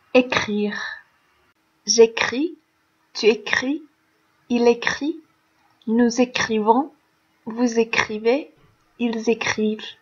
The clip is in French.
Écrire. J'écris, tu écris, il écrit, nous écrivons, vous écrivez, ils écrivent.